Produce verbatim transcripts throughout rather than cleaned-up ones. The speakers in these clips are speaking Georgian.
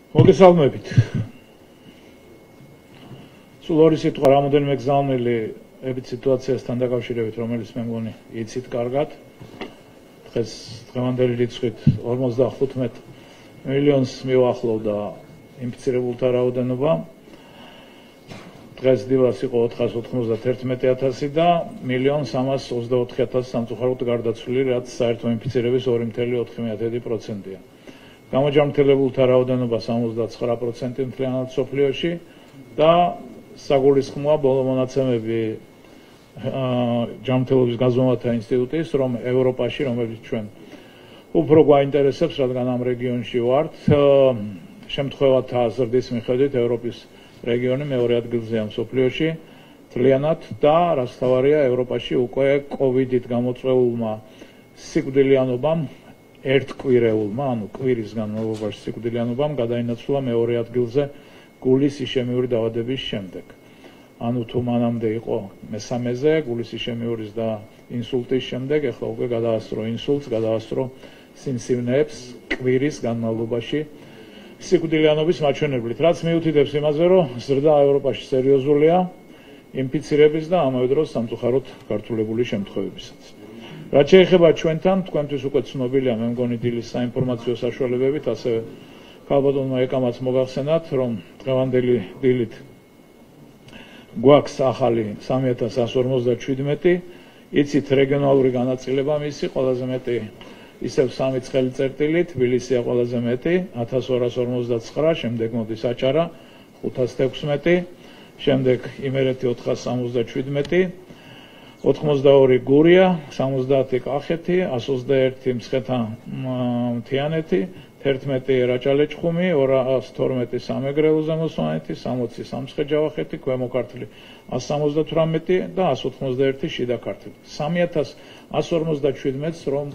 მოგესალმებით. სულ ორი სიტყვა რამოდენიმე გზავნილი ებით სიტუაციასთან დაკავშირებით, რომელიც მე მგონი იცით კარგად. დღეს დღევანდელი რიცხვით ორმოცდახუთმეტ მილიონს მიუახლოვდა ინფიცირებულთა რაოდენობა. დღეს დილას იყო ოთხას ოთხმოცდაათერთმეტი ათასი და მილიონ სამას ოცდაოთხი ათასი სამწუხაროდ გარდაცვლილი, რაც საერთო ინფიცირების ორი მცდარი ოთხი პროცენტია. გამოჯანმრთელებულთა რაოდენობა სამოცდაცხრა პროცენტი მთლიანად მსოფლიოში და საგულისხმოა ბოლო მონაცემები ჯანმრთელობის გაზომვათა ინსტიტუტის, რომ ევროპაში, რომელიც ჩვენ უფრო გვაინტერესებს, რადგან ამ რეგიონში ვართ, შემთხვევათა ზრდის მიხედვით ევროპის რეგიონი მეორე ადგილზეა მსოფლიოში მთლიანად და რაც თავარია ევროპაში უკვე კოვიდით გამოწვეულმა სიკვდილიანობამ ერთკვირეულმა, ანუ კვირის განმავლობაში სიკვდილიანობამ გადაინაცვლა მეორე ადგილზე გულის იშემიური დაავადების შემდეგ. ანუ თუ მანამდე იყო მესამეზე გულის იშემიურის და ინსულტის შემდეგ, ახლა უკვე გადაასწრო ინსულტს, გადაასწრო სიმსივნეებს კვირის განმავლობაში სიკვდილიანობის მაჩვენებლით, რაც მიუთითებს იმაზე, რომ ზრდა ევროპაში სერიოზულია ინფიცირების და ამავე დროს სამწუხაროდ გართულებული შემთხვევებისაც. რაც შეეხება ჩვენთან, თქვენთვის უკვე ცნობილია, მე მგონი დილის საინფორმაციო საშუალებებით, ასევე ქალბატონმა ეკამაც მოგახსენათ, რომ დღევანდელი დილით გვაქვს ახალი სამი ათას εκατო ორმოცდაშვიდმეტი, იცით რეგიონალური განაწილება მისი, ყველაზე მეტი ისევ სამი ცხელი წერტილი, თბილისია ყველაზე მეტი, ათას ორას ორმოცდაცხრა, შემდეგ მოდის აჭარა, ხუთას თექვსმეტი, შემდეგ იმერეთი ოთხას სამოცდაშვიდმეტი, ოთხმოცდაორი გურია, სამოცდაათი კახეთი, εκατს ოცდაერთი მცხეთა მთიანეთი, თერთმეტი რაჭა-ლეჩხუმი, ორას თორმეტი სამეგრელო ზემო-სვანეთი, სამოცი სამცხე-ჯავახეთი, ქვემო ქართლი εκατს სამოცდათვრამეტი და εκατს ოთხმოცდაერთი შიდა ქართლი. სამი ათას εκατო ორმოცდაშვიდმეტს რომ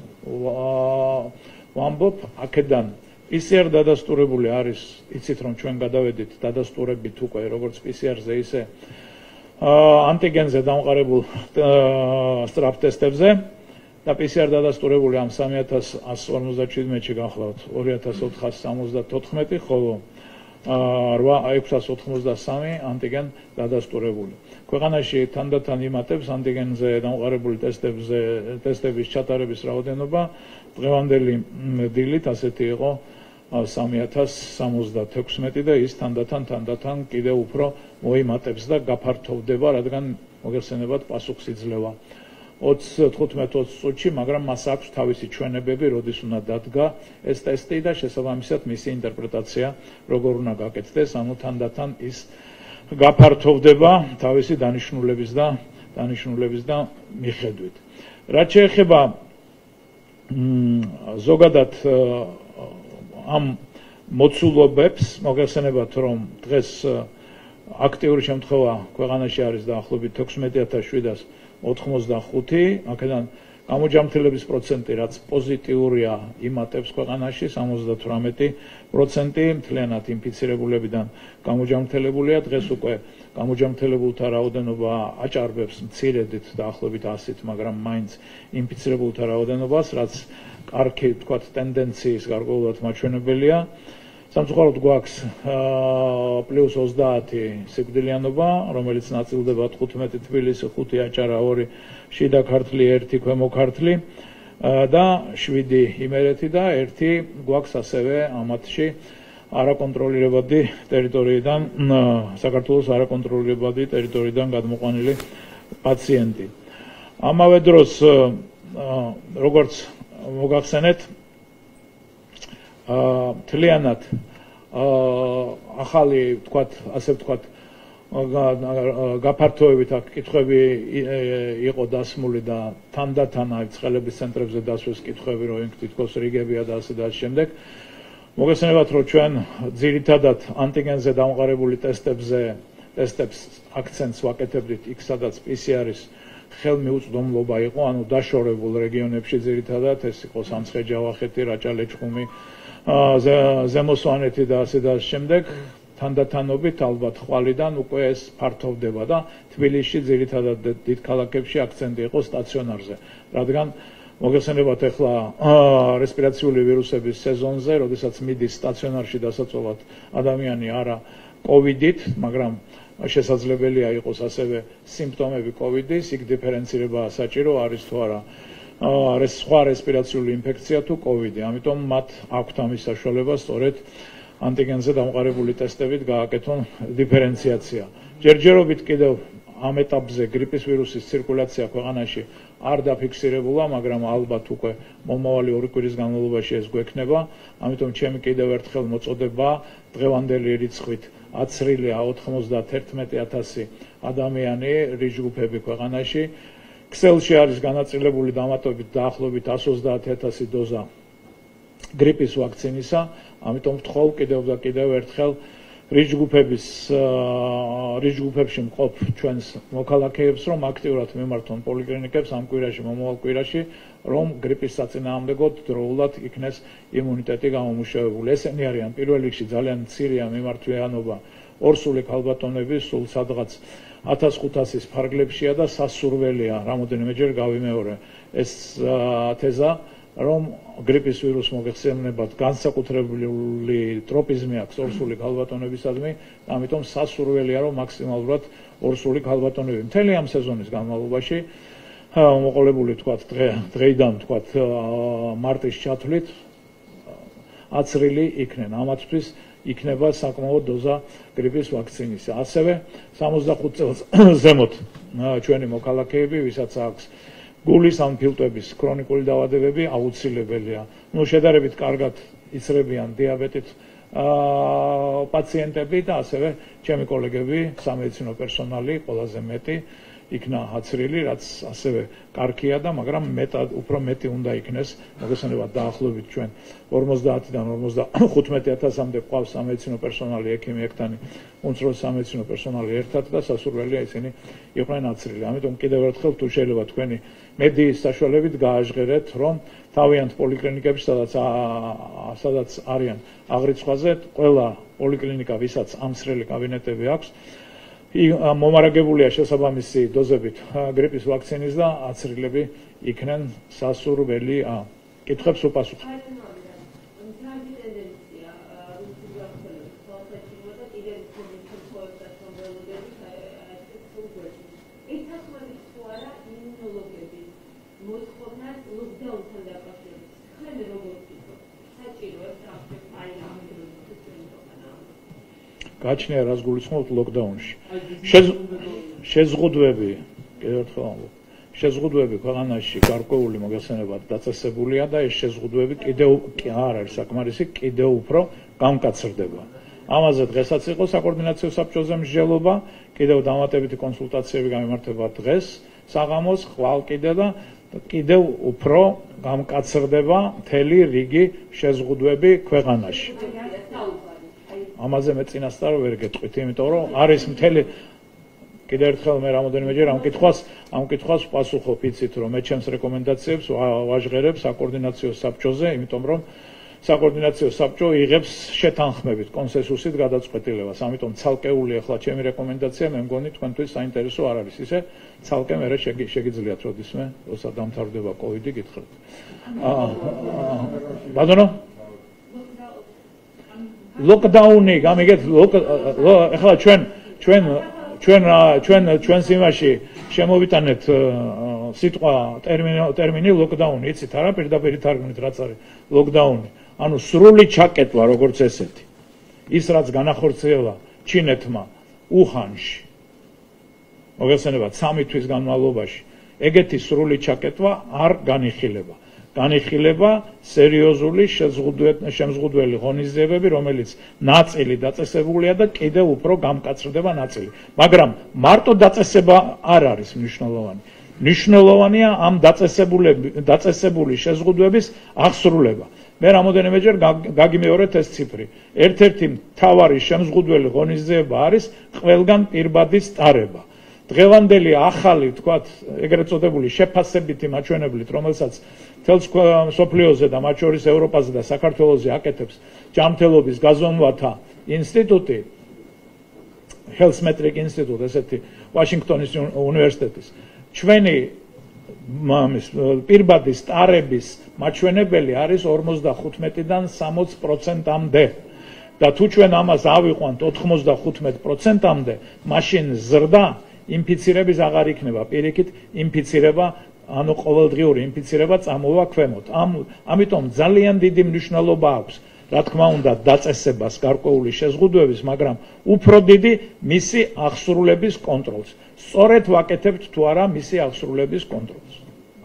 ვამბობ, აქედან ისე არ დადასტურებული არის, იცით რომ ჩვენ გადავედით დადასტურებით უკვე როგორც პი სი არ-ზე, ისე ანტიგენზე დამყარებულ სწრაფ ტესტებზე და პი სი არ დადასტურებული ამ სამი ათას εκατო ორმოცდაშვიდმეტში გახლავთ ორი ათას ოთხას სამოცდათოთხმეტი, ხოლო ექვსას ოთხმოცდასამი ანტიგენ დადასტურებული. ქვეყანაში თანდათან იმატებს ანტიგენზე დამყარებული ტესტებზე ტესტების ჩატარების რაოდენობა. დღევანდელი დილით ასეთი იყო სამი ათას სამოცდათექვსმეტი და ის თანდათან თანდათან კიდევ უფრო მოიმატებს და გაფართოვდება, რადგან მოგეხსენებათ პასუხს იძლევა ოცდათხუთმეტ ოცდაათი წუთში, მაგრამ მას აქვს თავისი ჩვენებები, როდის უნდა დადგა ეს ტესტი და შესაბამისად მისი ინტერპრეტაცია როგორ უნდა გაკეთდეს, ანუ თანდათან ის გაფართოვდება თავისი დანიშნულების და დანიშნულების და მიხედვით. რაც შეეხება ზოგადად ამ მოცულობებს, მოგეხსენებათ, რომ დღეს აქტიური შემთხვევა ქვეყანაში არის დაახლოებით ექვსმეტი ათას შვიდას ოთხმოცდახუთი, აქედან გამოჯანმრთელების პროცენტი, რაც პოზიტიურია, იმატებს ქვეყანაში სამოცდათვრამეტი პროცენტი, მთლიანად ინფიცირებულებიდან გამოჯანმრთელებულია. დღეს უკვე გამოჯანმრთელებულთა რაოდენობა აჭარბებს მცირედით დაახლოებით ასით, მაგრამ მაინც ინფიცირებულთა რაოდენობას, რაც კარგი თქვათ ტენდენციის გარკვეულად მაჩვენებელია. სამწუხაროდ გვაქვს პლუს ოცდაათი სიკვდილიანობა, რომელიც ნაწილდება თხუთმეტი თბილისი, ხუთი აჭარა, ორი შიდა ქართლი, ერთი ქვემო ქართლი და შვიდი იმერეთი და ერთი გვაქვს ასევე ამათში არაკონტროლირებადი ტერიტორიიდან, საქართველოს არაკონტროლირებადი ტერიტორიიდან გადმოყვანილი პაციენტი. ამავე დროს, როგორც მოგახსენეთ, მთლიანად ახალი, თქვათ, ასე ვთქვათ, გაფართოებით აქ კითხვები იყო დასმული და თანდათან აი ცხელების ცენტრებზე დასვეს კითხვები, რომ იქ თითქოს რიგებია და ასე და ამ შემდეგ. მოგესალმებით, რომ ჩვენ ძირითადად ანტიგენზე დამყარებული ტესტებზე ტესტებს აქცენტს ვაკეთებდით იქ, სადაც პი სი არ-ის ხელმიუწვდომლობა იყო, ანუ დაშორებულ რეგიონებში ძირითადად ეს იყო სამცხე-ჯავახეთი, რაჭა-ლეჩხუმი, ზემო-სვანეთი და ასე და ამ შემდეგ. თანდათანობით ალბათ ხვალიდან უკვე ეს ფართოვდება და თბილისში ძირითადად დიდ ქალაქებში აქცენტი იყო სტაციონარზე, რადგან მოგეხსენებათ ახლა რესპირაციული ვირუსების სეზონზე, როდესაც მიდის სტაციონარში დასაწვავად ადამიანი არა კოვიდით, მაგრამ შესაძლებელია იყოს ასევე სიმპტომები კოვიდის, იქ დიფერენცირება საჭირო არის თუ არა სხვა რესპირაციული ინფექცია თუ კოვიდი. ამიტომ მათ აქვთ ამის საშუალება სწორედ ანტიგენზე დამყარებული ტესტებით გააკეთონ დიფერენციაცია. ჯერჯერობით კიდევ ამ ეტაპზე გრიპის ვირუსის ცირკულაცია ქვეყანაში არ დაფიქსირებულა, მაგრამ ალბათ უკვე მომავალი ორი კვირის განმავლობაში ეს გვექნება. ამიტომ ჩემი კიდევ ერთხელ მოწოდება დღევანდელი რიცხვით აცრილია ოთხმოცდაათერთმეტი ათასი ადამიანი რიჟგუფები ქვეყანაში. ქსელში არის განაწილებული დამატებით დაახლოებით εκατს ოცდაათი ათასი დოზა გრიპის ვაქცინისა. ამიტომ ვთხოვ კიდევ და კიდევ ერთხელ რიჟგუფების რიჟგუფებში მყოფ ჩვენს მოქალაქეებს, რომ აქტიურად მიმართონ პოლიკლინიკებს ამ კვირაში, მომავალ კვირაში, რომ გრიპის საწინააღმდეგოდ დროულად იქნეს იმუნიტეტი გამომუშავებული. ესენი არიან პირველ რიგში ძალიან მცირეა მიმართვიანობა ორსული ქალბატონები, სულ სადღაც ათას ხუთასის ფარგლებშია და სასურველია, რამოდენიმეჯერ გავიმეორე ეს თეზა, რომ გრიპის ვირუს მოგეხსენებათ განსაკუთრებული ტროპიზმი აქვს ორსული ქალბატონებისადმი, ამიტომ სასურველია, რომ მაქსიმალურად ორსული ქალბატონები მთელი ამ სეზონის განმავლობაში მოყოლებული თქვათ დღეიდან თქვათ მარტის ჩათვლით აცრილი იქნენ. ამათთვის იქნება საკმაოდ დოზა გრიპის ვაქცინისა. ასევე სამოცდახუთ წელს ზემოთ ჩვენი მოქალაქეები, ვისაც აქვს გულის ან ფილტვების ქრონიკული დაავადებები, აუცილებელია. ნუ შედარებით კარგად იცრებიან დიაბეტით პაციენტები და ასევე ჩემი კოლეგები, სამედიცინო პერსონალი ყველაზე მეტი იქნა აცრილი, რაც ასევე კარგია და მაგრამ მეტად უფრო მეტი უნდა იქნეს, მოგესალმებით დაახლოებით ჩვენ ორმოცდაათიდან ორმოცდახუთმეტი ათასამდე ყავს სამედიცინო პერსონალი, ექიმი, ექთანი, უმცროსი სამედიცინო პერსონალი ერთად და სასურველია ისინი იყვნენ აცრილი. ამიტომ კიდევ ერთხელ თუ შეიძლება თქვენი მედიის საშუალებით გააჟღერეთ, რომ თავიანთ პოლიკლინიკებში, სადაც სადაც არიან აღრიცხვაზე, ყველა პოლიკლინიკა, ვისაც ამსრელი კაბინეტები აქვს, მომარაგებულია შესაბამისი დოზებით გრიპის ვაქცინის და აცრილები იქნენ სასურველია. კითხვებს უპასუხო. გაჩნია რას გულისხმობთ ლოკდაუნში. შეზღუდვები, კიდევ ერთხელ ამბობ, შეზღუდვები ქვეყანაში გარკვეული მოგეხსენებათ დაწესებულია და ეს შეზღუდვები კიდევ არ არის საკმარისი, კიდევ უფრო გამკაცრდება. ამაზე დღესაც იყო საკოორდინაციო საბჭოზე მსჯელობა, კიდევ დამატებითი კონსულტაციები გამართება დღეს, საღამოს, ხვალ კიდე და კიდევ უფრო გამკაცრდება მთელი რიგი შეზღუდვები ქვეყანაში. ამაზე მე წინასწარ ვერ გეტყვით, იმიტომ რომ არის მთელი კიდევ ერთხელ მე რამოდენიმეჯერ ამ კითხვას ამ კითხვას ვპასუხობ, იცით რომ მე ჩემს რეკომენდაციებს ვაჟღერებ საკოორდინაციო საბჭოზე, იმიტომ რომ საკოორდინაციო საბჭო იღებს შეთანხმებით კონსენსუსით გადაწყვეტილებას. ამიტომ ცალკეული ახლა ჩემი რეკომენდაცია მე მგონი თქვენთვის საინტერესო არ არის. ისე ცალკე მე შეგიძლიათ როდისმე როცა დამთავრდება კოვიდი გითხრათ. ბატონო ლოკდაუნი გამიგეთ ახლა ჩვენ ჩვენ ჩვენ ჩვენ ჩვენს იმაში შემოვიტანეთ სიტყვა ტერმინი ლოკდაუნი, იცით არა პირდაპირ თარგმნით რაც არის ლოკდაუნი. ანუ სრული ჩაკეტვა როგორც ესეთი. ის რაც განახორციელა ჩინეთმა უჰანში მოგეხსენებათ სამი თვის განმავლობაში, ეგეთი სრული ჩაკეტვა არ განიხილება. განიხილება სერიოზული შემზღუდველი ღონისძიებები, რომელიც ნაწილი დაწესებულია და კიდევ უფრო გამკაცრდება ნაწილი. მაგრამ მარტო დაწესება არ არის მნიშვნელოვანი. მნიშვნელოვანია ამ დაწესებული შეზღუდვების აღსრულება. მე რამოდენიმეჯერ გაგიმეორეთ ეს ციფრი. ერთ-ერთი მთავარი შემზღუდველი ღონისძიება არის ყველგან პირბადის ტარება. დღევანდელი ახალი, თქვათ, ეგრეთ წოდებული შეფასებითი მაჩვენებლით, რომელსაც მთელს მსოფლიოზე და მათ შორის ევროპაზე და საქართველოზე აკეთებს ჯანმრთელობის გაზომვათა ინსტიტუტი, Health Metric Institute, ესეთი ვაშინგტონის უნივერსიტეტის, ჩვენი პირბადის სტარების მაჩვენებელი არის ორმოცდახუთმეტიდან სამოცი პროცენტამდე. და თუ ჩვენ ამას ავიყვანთ ოთხმოცდახუთმეტ პროცენტამდე, მაშინ ზრდა ინფიცირების აღარ იქნება, პირიქით ინფიცირება, ანუ ყოველდღიური ინფიცირება წამოვა ქვემოთ. ამ ამიტომ ძალიან დიდი მნიშვნელობა აქვს, რა თქმა უნდა, დაწესებას გარკვეული შეზღუდვების, მაგრამ უფრო დიდი მისი აღსრულების კონტროლს. სწორედ ვაკეთებთ თუ არა მისი აღსრულების კონტროლს.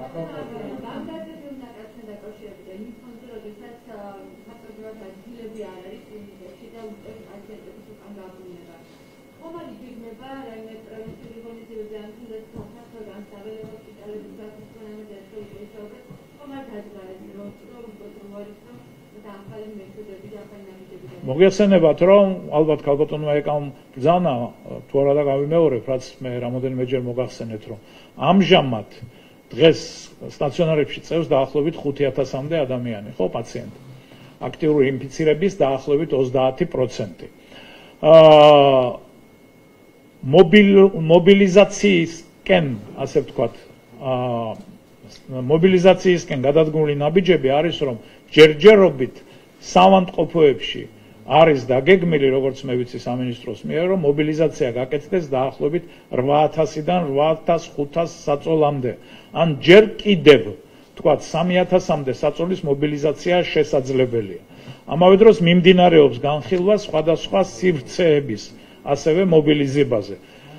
მოგეხსენებათ, რომ ალბათ ქალბატონმა ეკამ ბრძანა, თუ არა და გავიმეორებ, რაც მე რამოდენიმეჯერ მოგახსენეთ, რომ ამჟამად დღეს სტაციონარებში წევს დაახლოებით ხუთი ათასამდე ადამიანი, ხო, პაციენტი. აქტიური ინფიცირების დაახლოებით ოცდაათი პროცენტი. აა მობილიზაციისკენ, ასე ვთქვათ, აა მობილიზაციისკენ გადადგმული ნაბიჯები არის, რომ ჯერჯერობით საავადმყოფოებში არის დაგეგმილი, როგორც მე ვიცი სამინისტროს მიერ, რომ მობილიზაცია გაკეთდეს დაახლოებით რვა ათასიდან რვა ათას ხუთას საწოლამდე. ან ჯერ კიდევ, თქვათ, სამი ათასამდე საწოლის მობილიზაცია შესაძლებელია. ამავე დროს მიმდინარეობს განხილვა სხვადასხვა სივრცეების, ასევე მობილიზებაზე.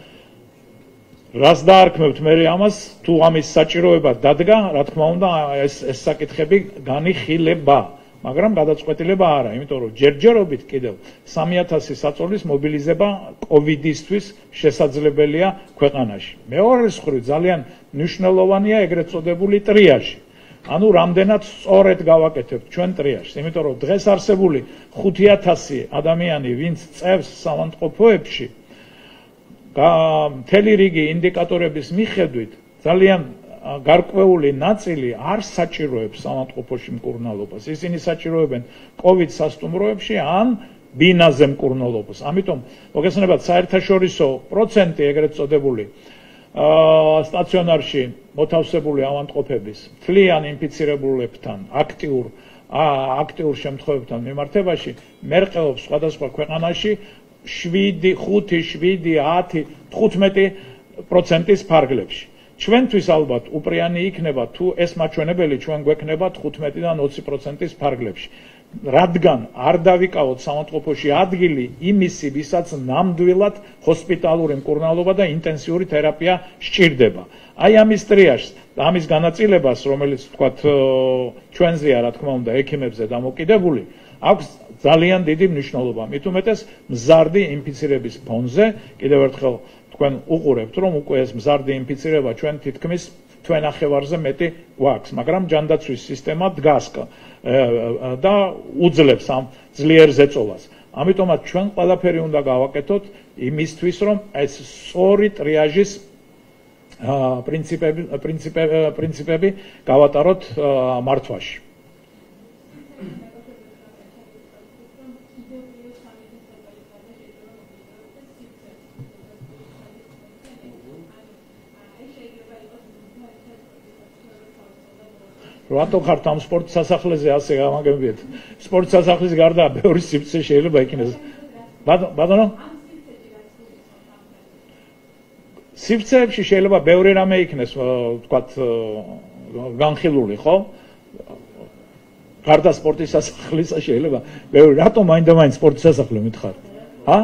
რას დაარქმევთ მე ამას, თუ ამის საჭიროება დადგა, რა თქმა უნდა, ეს ეს საკითხები განიხილება. მაგრამ გადაწყვეტილება არა, იმიტომ რომ ჯერჯერობით კიდევ სამი ათასი საწოლის მობილიზება კოვიდისთვის შესაძლებელია ქვეყანაში. მეორე მხრივ ძალიან მნიშვნელოვანია ეგრეთ წოდებული ტრიაჟი. ანუ რამდენად სწორედ გავაკეთებთ ჩვენ ტრიაჟს, იმიტომ რომ დღეს არსებული ხუთი ათასი ადამიანი, ვინც წევს საავადმყოფოებში, მთელი რიგი ინდიკატორების მიხედვით ძალიან გარკვეული ნაწილი არ საჭიროებს საავადმყოფოში მკურნალობას. ისინი საჭიროებენ კოვიდ სასტუმროებში ან ბინაზე მკურნალობას. ამიტომ მოგეხსენებათ, საერთაშორისო პროცენტი ეგრეთ წოდებული სტაციონარში მოთავსებული ავადმყოფების მთლიან ინფიცირებულებთან აქტიურ აქტიურ შემთხვევებთან მიმართებაში მერყეობს სხვადასხვა ქვეყანაში შვიდი, ხუთი, შვიდი, ათი, თხუთმეტი პროცენტის ფარგლებში. ჩვენთვის ალბათ უპრიანი იქნება, თუ ეს მაჩვენებელი ჩვენ გვექნება თხუთმეტიდან ოცი პროცენტის ფარგლებში. რადგან არ დავიკავოთ საავადმყოფოში ადგილი იმისი, ვისაც ნამდვილად ჰოსპიტალური მკურნალობა და ინტენსიური თერაპია სჭირდება. აი ამის ტრიაჟს და ამის განაწილებას, რომელიც თქვათ ჩვენზეა, რა თქმა უნდა, ექიმებზე დამოკიდებული, აქვს ძალიან დიდი მნიშვნელობა. მით უმეტეს მზარდი ინფიცირების ფონზე, კიდევ ერთხელ თქვენ უყურებთ, რომ უკვე ეს მზარდი ინფიცირება ჩვენ თითქმის თქვენ ახევარზე მეტი გვაქვს, მაგრამ ჯანდაცვის სისტემა დგას და უძლებს ამ ძლიერ ზეწოლას. ამიტომაც ჩვენ ყველაფერი უნდა გავაკეთოთ იმისთვის, რომ ეს სწორი ტრიაჟის პრინციპები პრინციპები გავატაროთ მართვაში. რატო ხართ ამ სპორტ სასახლეზე ასე გამაგებიეთ? სპორტ სასახლის გარდა ბევრი სივრცე შეიძლება იქნეს. ბატონო? სივრცეებში შეიძლება ბევრი რამე იქნეს, ვთქვათ, განხილული, ხო? გარდა სპორტის სასახლისა შეიძლება ბევრი. რატო მაინდა-მაინც სპორტის სასახლე მითხარ? ჰა?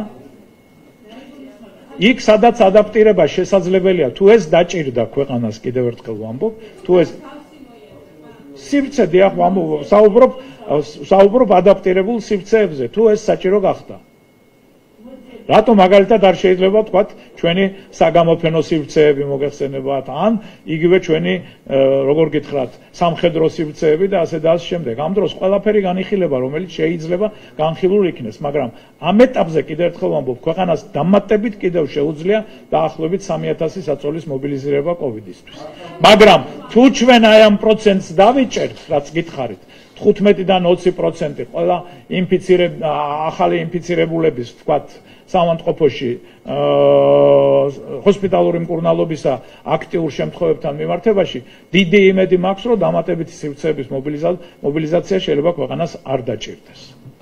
იქ სადაც ადაპტირება შესაძლებელია, თუ ეს დაჭირდა ქვეყანას, კიდევ ერთხელ ვამბობ, თუ ეს სივრცე დიახ, საუბრობ საუბრობ ადაპტირებულ სივრცეებზე, თუ ეს საჭირო გახდა. რატო მაგალითად არ შეიძლება ვთქვათ, ჩვენი საგამოფენო სივრცეები მოგეხსენებათ, ან იგივე ჩვენი, როგორ გითხრათ, სამხედრო სივრცეები და ასე და ასე შემდეგ. ამ დროს ყველაფერი განიხილება, რომელიც შეიძლება განხილული იქნეს, მაგრამ ამ ეტაპზე კიდევ ერთხელ ვამბობ, ქვეყანას დამატებით კიდევ შეუძლია დაახლოებით სამი ათასი საწოლის მობილიზება კოვიდისთვის. მაგრამ თუ ჩვენ აი ამ პროცენტს დავიჭერთ, რაც გითხარით, თხუთმეტიდან ოცი პროცენტი ყველა ინფიცირებ ახალი ინფიცირებულების ვთქვათ სამავთყოფოში ჰოსპიტალური მკურნალობისა აქტიურ შემთხვევებთან მიმართებაში დიდი იმედი მაქვს, რომ დამატებითი სივრცეების მობილიზაცია შეიძლება ქვეყანას არ დაჭირდეს.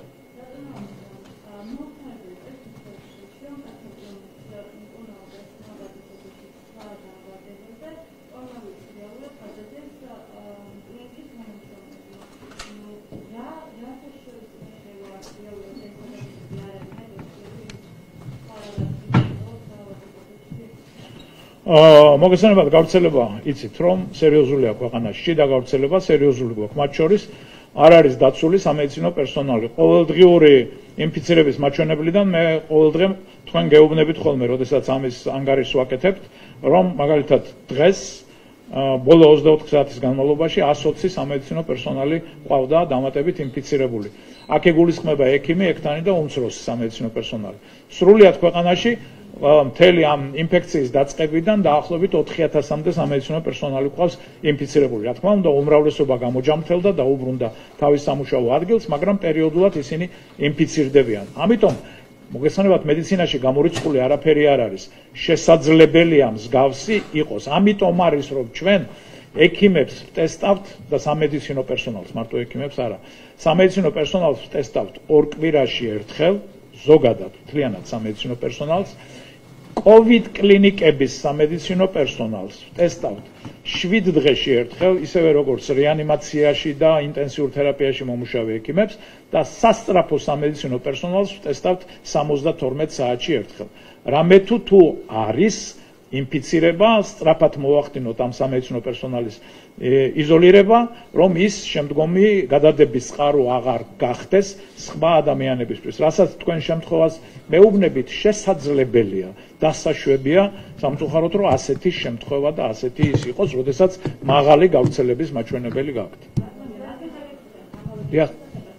მოგესალმებით, გავრცელება იცით, რომ სერიოზულია ქვეყანაში, შიდა გავრცელება სერიოზული გვაქვს. მათ შორის არ არის დაცული სამედიცინო პერსონალი. ყოველდღიური ინფიცირების მაჩვენებლიდან მე ყოველდღე თქვენ გეუბნებით ხოლმე, როდესაც ამის ანგარიშს ვაკეთებთ, რომ მაგალითად დღეს ბოლო ოცდაოთხ საათის განმავლობაში εκατს ოცი სამედიცინო პერსონალი ყავდა დამატებით ინფიცირებული. აქ ეგულისხმება ექიმი, ექთანი და უმცროსი სამედიცინო პერსონალი. სრულიად ქვეყანაში მთელი ამ ინფექციის დაწყებიდან დაახლოებით ოთხი ათასამდე სამედიცინო პერსონალი ყავს ინფიცირებული. რა თქმა უნდა, უმრავლესობა გამოჯამრთელდა და უბრუნდა თავის სამუშაო ადგილს, მაგრამ პერიოდულად ისინი ინფიცირდებიან. ამიტომ მოგესალმებით, მედიცინაში გამორიცხული არაფერი არ არის. შესაძლებელია მსგავსი იყოს. ამიტომ არის, რომ ჩვენ ექიმებს ტესტავთ და სამედიცინო პერსონალს, მარტო ექიმებს არა. სამედიცინო პერსონალს ტესტავთ ორ კვირაში ერთხელ, ზოგადად მთლიანად სამედიცინო პერსონალს. COVID კლინიკების სამედიცინო პერსონალს ტესტავთ შვიდ დღეში ერთხელ, ისევე როგორც რეანიმაციაში და ინტენსიურ თერაპიაში მომუშავე ექიმებს და სასწრაფო სამედიცინო პერსონალს ტესტავთ სამოცდათორმეტ საათში ერთხელ. რამე თუ თუ არის ინფიცირება, სწრაფად მოვახდინოთ ამ სამედიცინო პერსონალის იზოლირება, რომ ის შემდგომი გადადების წყარო აღარ გახდეს სხვა ადამიანებისთვის. რასაც თქვენ შემთხვევას მეუბნებით, შესაძლებელია, დასაშვებია სამწუხაროდ, რომ ასეთი შემთხვევა და ასეთი ის იყოს, როდესაც მაღალი გავრცელების მაჩვენებელი გაქვთ. დიახ.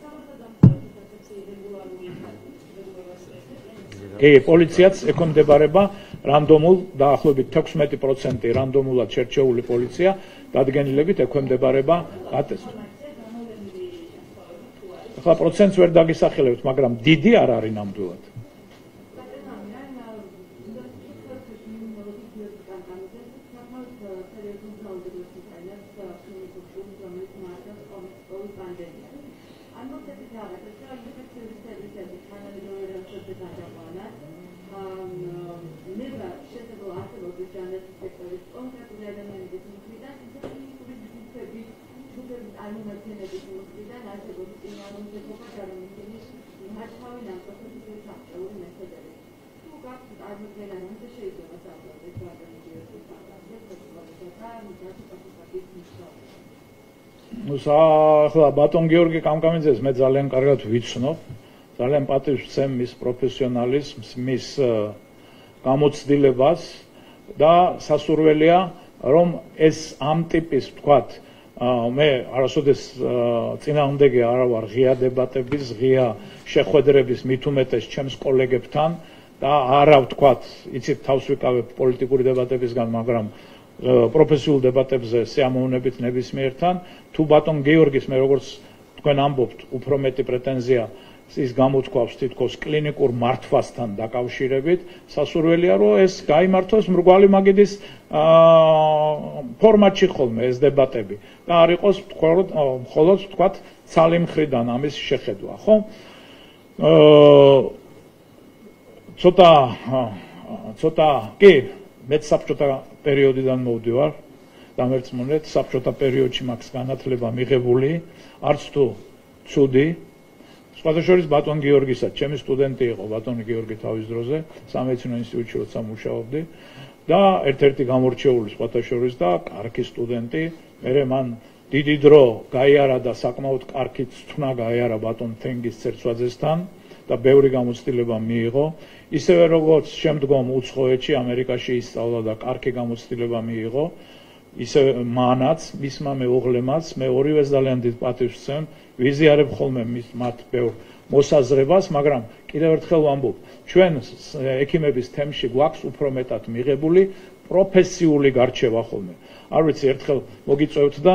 კი, პოლიციაც ექვემდებარება რანდომულ დაახლოებით თექვსმეტი პროცენტი რანდომულად შერჩეული პოლიცია დადგენილებით ექვემდებარება ატესტს. ახლა პროცენტს ვერ დაგისახელებთ, მაგრამ დიდი არ არის ნამდვილად. ახლა ბატონ გიორგი კამკამიძეს მე ძალიან კარგად ვიცნობ, ძალიან პატივს ვცემ მის პროფესიონალიზმს, მის გამოცდილებას და სასურველია, რომ ეს ამ ტიპის ვთქვათ, მე არასოდეს წინააღმდეგი არ ვარ ღია დებატების, ღია შეხვედრების მით უმეტეს ჩემს კოლეგებთან და არა ვთქვათ, იცით თავს ვიკავებ პოლიტიკური დებატებისგან, მაგრამ პროფესიულ დებატებზე სიამოვნებით ნებისმიერთან. თუ ბატონ გიორგის მე როგორც თქვენ ამბობთ, უფრო მეტი პრეტენზია ის გამოთქვავს თითქოს კლინიკურ მართვასთან დაკავშირებით, სასურველია, რომ ეს გაიმართოს მრგვალი მაგიდის ფორმატში ხოლმე ეს დებატები და არ იყოს მხოლოდ ვთქვათ ცალი მხრიდან ამის შეხედვა, ხო? ცოტა ცოტა კი მეც საბჭოთა პერიოდიდან მოვდივარ, დამერწმუნეთ, საბჭოთა პერიოდში მაქვს განათლება მიღებული, არც თუ ცუდი. სხვადასხვა ბატონ გიორგისაც, ჩემი სტუდენტი იყო ბატონი გიორგი თავის დროზე, სამედიცინო ინსტიტუტში როცა მუშაობდი და ერთ-ერთი გამორჩეული სხვადასხვა და კარგი სტუდენტი, მერე მან დიდი დრო გაიარა და საკმაოდ კარგი თქმა გაიარა ბატონ თენგის ცერცვაძესთან და ბევრი გამოცდილება მიიღო. ისევე როგორც შემდგომ უცხოეთში, ამერიკაში ისწავლა და კარგი გამოცდილება მიიღო, ისე მანაც, მისმა მეუღლემაც, მე ორივეს ძალიან დიდ პატივს ვცემ, ვიზიარებ ხოლმე მათ ბევრ მოსაზრებას, მაგრამ კიდევ ერთხელ ვამბობ, ჩვენ ექიმების თემში გვაქვს უფრო მეტად მიღებული პროფესიული გარჩევა ხოლმე. არ ვიცი, ერთხელ მოგიწევთ და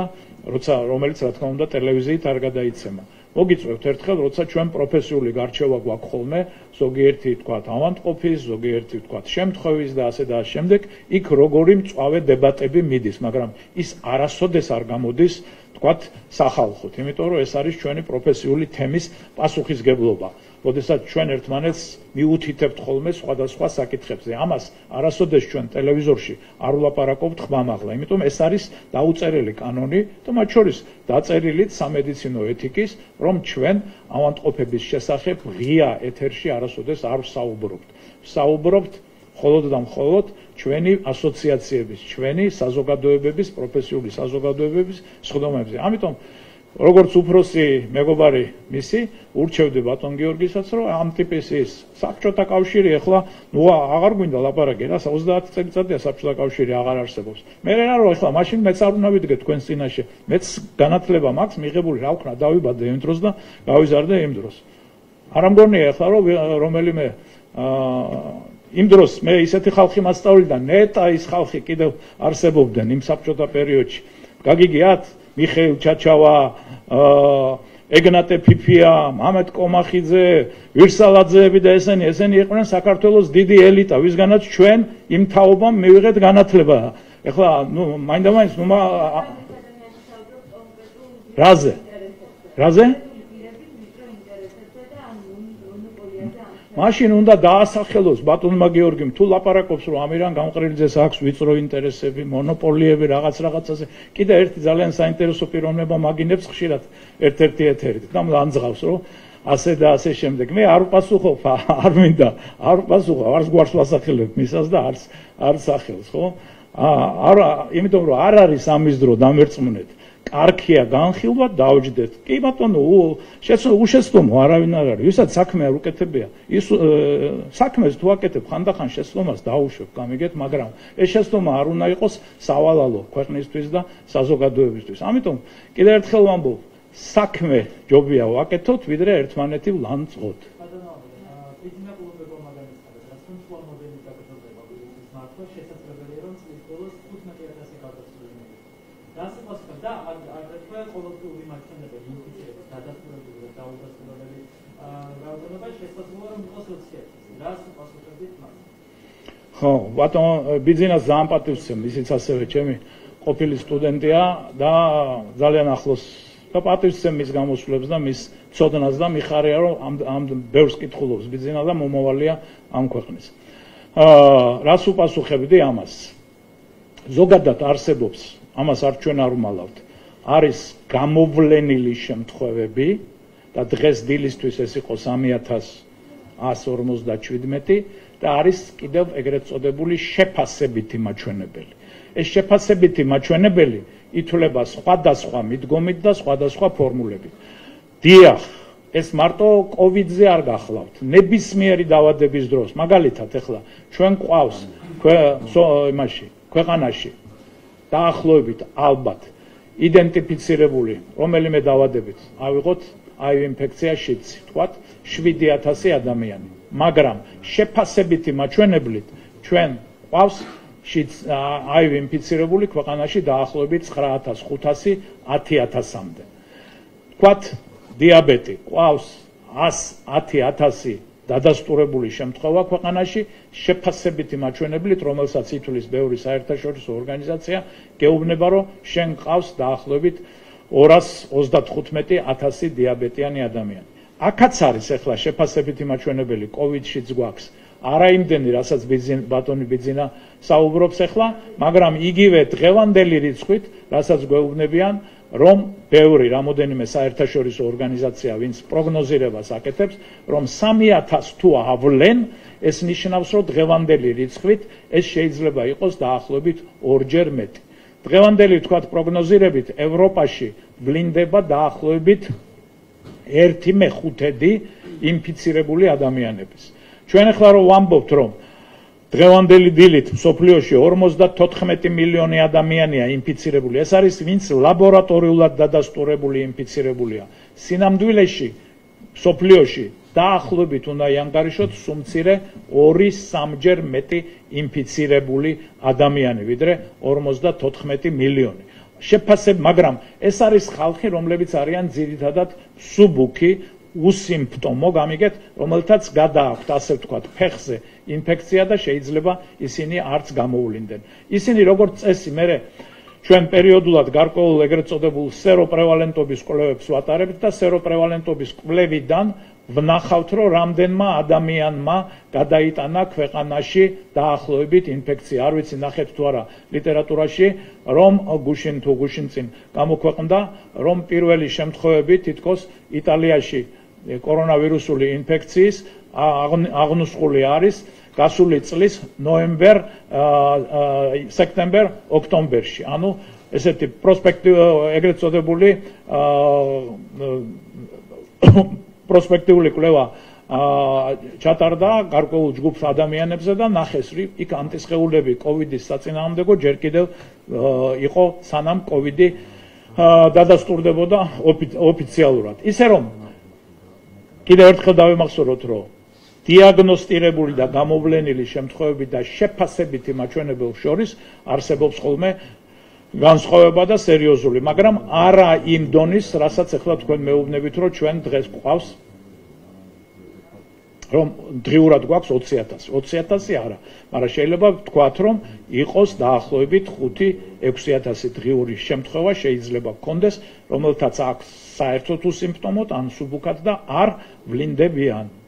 როცა რომელიც რა თქმა უნდა ტელევიზიით არ გადაიცემა. მოგიწევთ ერთხელ, როცა ჩვენ პროფესიული გარჩევა გვაქვს ხოლმე, ზოგიერთი თქვა ავადმყოფის, ზოგიერთი თქვა შემთხვევის და ასე და ამ შემდეგ, იქ როგორი მწვავე დებატები მიდის, მაგრამ ის არასოდეს არ გამოდის, თქვა სახალხოდ, იმიტომ რომ ეს არის ჩვენი პროფესიული თემის პასუხისგებლობა. როდესაც ჩვენ ერთმანეთს მიუთითებთ ხოლმე სხვადასხვა საკითხებზე. ამას არასოდეს ჩვენ ტელევიზორში არ ვლაპარაკობთ ხმამაღლა, იმიტომ ეს არის დაუწერელი კანონი და მათ შორის დაწერილიც სამედიცინო ეთიკის, რომ ჩვენ ავადმყოფების შესახებ ღია ეთერში არასოდეს არ ვსაუბრობთ. ვსაუბრობთ მხოლოდ და მხოლოდ ჩვენი ასოციაციების, ჩვენი საზოგადოებების, პროფესიული საზოგადოებების სხდომებზე. ამიტომ როგორც უფროსი მეგობარი მისი ურჩევდი ბატონ გიორგისაც, რომ ამ ტიპის ის საბჭოთა კავშირი ახლა ნუ აღარ გვინდა ლაპარაკი რა, ოცდაათი წელიწადია საბჭოთა კავშირი აღარ არსებობს. მე რა რომ ახლა მაშინ მეც არ უნდა ვიდგე თქვენს წინაშე. მეც განათლება მაქვს მიღებული, რა ვქნა, დავიბადე იმ დროს და გავიზარდე იმ დროს. არ ამგონია ახლა რომ რომელიმე აა იმ დროს მე ისეთი ხალხი მასწავლი და ნეტა ის ხალხი კიდევ არსებობდნენ იმ საბჭოთა პერიოდში. გაგიგიათ მიხეილ ჩაჩავა, ეგნატე ფიფია, მამედ კომახიძე, ვირსალაძეები და ესენი, ესენი იყვნენ საქართველოს დიდი ელიტა, ვისგანაც ჩვენ იმ თაობამ მივიღეთ განათლება. ეხლა, ნუ, მაინდა-მაინც, ნუ რაზე? რაზე? მაშინ უნდა დაასახელოს ბატონმა გიორგიმ, თუ ლაპარაკობს, რომ ამირან გამყრელიძეს აქვს ვიწრო ინტერესები, მონოპოლიები, რაღაც რაღაცაზე. კიდე ერთი ძალიან საინტერესო პიროვნება მაგინებს ხშირად ერთ-ერთი ეთერით და მლანძღავს, რომ ასე და ასე შემდეგ. მე არ ვპასუხობ, არ მინდა, არ ვპასუხობ, არც გვარს ვასახელებ მისას და არც არც სახელს, ხო? არა, იმიტომ რომ არ არის ამის დრო დამერწმუნეთ. კარქია განხილვა დაუჯდეთ. კი ბატონო, უშეცდომო არავინ არ არის. ვისაც საქმე არ უკეთებია, ის საქმეს თუ აკეთებ, ხანდახან შეცდომას დაუშვებ, გამიგეთ, მაგრამ ეს შეცდომა არ უნდა იყოს სავალალო ქვეყნისთვის და საზოგადოებისთვის. ამიტომ კიდევ ერთხელ ვამბობ, საქმე ჯობია ვაკეთოთ, ვიდრე ერთმანეთი ვლანძღოთ. და აგრეთვე ყოველდღიური მაჩვენებელი ინფიცირების დადასტურებული და დაუდასტურებელი რაოდენობა შესაძლოა რომ იყოს ოცი. რას უპასუხებთ მას? ხო, ბატონ ბიძინას ძალიან პატივსცემ, ისიც ასევე ჩემი ყოფილი სტუდენტია და ძალიან ახლოს და პატივსცემ მის გამოსვლებს და მის ცოდნას და მიხარია რომ ამ ამ ბევრს კითხულობს ბიძინა და მომავალია ამ ქვეყნის. აა რას უპასუხებდი ამას? ზოგადად არსებობს ამას არ ჩვენ არ ვმალავთ. არის გამოვლენილი შემთხვევები და დღეს დილისთვის ეს იყო სამი ათას ათს ორმოცდაჩვიდმეტი და არის კიდევ ეგრეთ წოდებული შეფასებითი მაჩვენებელი. ეს შეფასებითი მაჩვენებელი ითვლება სხვადასხვა მიდგომით და სხვადასხვა ფორმულებით. დიახ, ეს მარტო კოვიდზე არ გახლავთ. ნებისმიერი დაავადების დროს, მაგალითად, ეხლა ჩვენ ყავს იმაში, ქვეყანაში დაახლოებით ალბათ იდენტიფიცირებული რომელიმე დაავადებით ავიღოთ აივ ინფექცია შიდსი, თქვათ შვიდი ათასი ადამიანი, მაგრამ შეფასებითი მაჩვენებლით ჩვენ ყავს აივ ინფიცირებული ქვეყანაში დაახლოებით ცხრა ათას ხუთასი ათი ათასამდე. თქვათ დიაბეტი ყავს ას ათი ათასი დადასტურებული შემთხვევა ქვეყანაში შეფასებითი მაჩვენებლით, რომელსაც ითვლის ბევრი საერთაშორისო ორგანიზაცია, გეუბნება, რომ შენ ყავს დაახლოებით ორას ოცდათხუთმეტი ათასი დიაბეტიანი ადამიანი. აქაც არის ახლა შეფასებითი მაჩვენებელი კოვიდშიც გვაქვს. არა იმდენი, რასაც ბატონი ბიძინა საუბრობს ახლა, მაგრამ იგივე დღევანდელი რიცხვით, რასაც გვეუბნებიან, რომ ბევრი რამოდენიმე საერთაშორისო ორგანიზაცია, ვინც პროგნოზირებას აკეთებს, რომ სამი ათასს თუ ავლენ, ეს ნიშნავს, რომ დღევანდელი რიცხვით ეს შეიძლება იყოს დაახლოებით ორჯერ მეტი. დღევანდელი თქვათ პროგნოზირებით ევროპაში ვლინდება დაახლოებით ერთი მეხუთედი ინფიცირებული ადამიანების. ჩვენ ახლა რომ ვამბობთ, რომ დღევანდელი დილით მსოფლიოში ორმოცდათოთხმეტი მილიონი ადამიანია ინფიცირებული. ეს არის ვინც ლაბორატორიულად დადასტურებული ინფიცირებულია. სინამდვილეში მსოფლიოში დაახლოებით უნდა იანგარიშოთ სუმცირე ორი სამჯერ მეტი ინფიცირებული ადამიანი, ვიდრე ორმოცდათოთხმეტი მილიონი. შეფასებ, მაგრამ ეს არის ხალხი, რომლებიც არიან ძირითადად სუბუქი, უსიმპტომო, გამიგეთ, რომელთაც გადააქვთ, ასე ვთქვათ, ფეხზე ინფექცია და შეიძლება ისინი არც გამოუვლინდნენ. ისინი როგორც წესი მე ჩვენ პერიოდულად გარკვეულ ეგრეთ წოდებულ სეროპრევალენტობის კვლევებს ვატარებთ და სეროპრევალენტობის კვლევიდან ვნახავთ, რომ რამდენმა ადამიანმა გადაიტანა ქვეყანაში დაახლოებით ინფექცია. არ ვიცი, ნახეთ თუ არა ლიტერატურაში, რომ გუშინ თუ გუშინწინ გამოქვეყნდა, რომ პირველი შემთხვევები თითქოს იტალიაში კორონავირუსული ინფექციის აღნუსხული არის გასული წლის ნოემბერ, სექტემბერ, ოქტომბერში. ანუ ესეთი პროსპექტივი, ეგრეთ წოდებული პროსპექტიული კვლევა ჩატარდა გარკვეულ ჯგუფ ადამიანებზე და ნახეს, რომ იქ ანტისხეულები კოვიდის საწინააღმდეგო ჯერ კიდევ იყო, სანამ კოვიდი დადასტურდებოდა ოფიციალურად. ისე რომ კიდევ ერთხელ დავიმახსოვროთ, რომ დიაგნოსტირებული და გამოვლენილი შემთხვევები და შეფასებითი მაჩვენებელ შორის არსებობს ხოლმე განსხვავება და სერიოზული, მაგრამ არა იმ დონის, რასაც ახლა თქვენ მეუბნებით, რომ ჩვენ დღეს გვყავს, რომ დღიურად გვაქვს ოცი ათასი. ოცი ათასი არა, მაგრამ შეიძლება ვთქვათ, რომ იყოს დაახლოებით ხუთი ექვსი ათასი დღიური შემთხვევა შეიძლება გქონდეს, რომელთაც აქვს საერთოდ უსიმპტომოდ ან სუბუქად და არ ვლინდებიან.